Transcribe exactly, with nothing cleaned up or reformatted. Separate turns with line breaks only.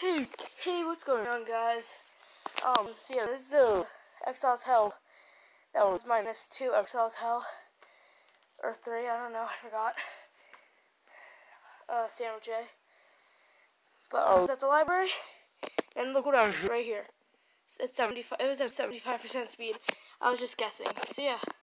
Hey, hey, what's going on, guys? Um, so yeah, this is the Exiles Hell. That was minus two Exiles Hell. Or three, I don't know, I forgot. Uh, Sandwich A. But, um, it's at the library. And look what I'm right here. It's at seventy-five, it was at seventy-five percent speed. I was just guessing. So yeah.